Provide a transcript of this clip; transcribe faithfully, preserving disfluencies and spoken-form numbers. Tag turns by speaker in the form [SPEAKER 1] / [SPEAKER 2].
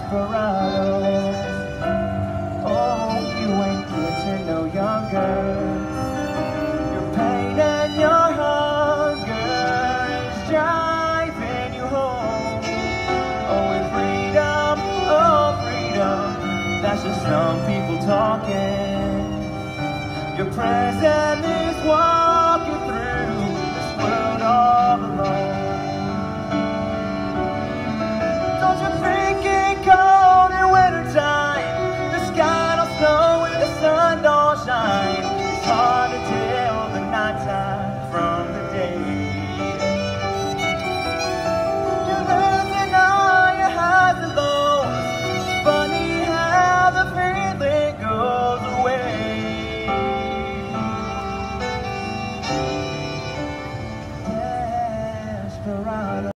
[SPEAKER 1] desperado. Oh, you ain't getting no younger. Your pain and your hunger is driving you home. Oh, and freedom, oh, freedom, that's just some people talking. Your presence